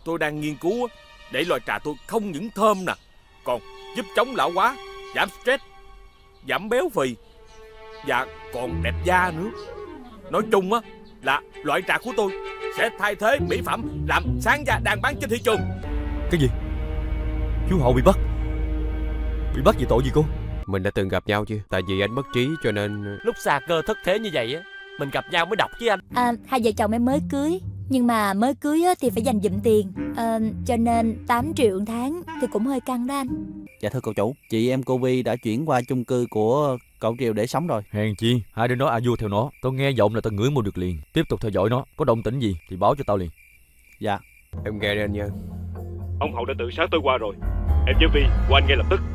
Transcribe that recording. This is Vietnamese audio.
Tôi đang nghiên cứu để loại trà tôi không những thơm nè, còn giúp chống lão hóa, giảm stress, giảm béo phì và còn đẹp da nữa. Nói chung á là loại trà của tôi sẽ thay thế mỹ phẩm làm sáng da đang bán trên thị trường. Cái gì? Chú Hậu bị bắt? Bị bắt vì tội gì cô? Mình đã từng gặp nhau chưa? Tại vì anh mất trí cho nên... Lúc xa cơ thất thế như vậy á, mình gặp nhau mới đọc với anh. Hai vợ chồng em mới cưới, nhưng mà mới cưới á, thì phải dành dụm tiền, cho nên 8 triệu một tháng thì cũng hơi căng đó anh. Dạ thưa cậu chủ, chị em cô Vi đã chuyển qua chung cư của cậu Triều để sống rồi. Hèn chi, hai đứa nó a vua theo nó. Tao nghe giọng là tao ngửi mùi được liền. Tiếp tục theo dõi nó, có động tĩnh gì thì báo cho tao liền. Dạ. Em nghe đây anh Nhân. Ông Hậu đã tự sát tối qua rồi. Em với Vi qua anh ngay lập tức.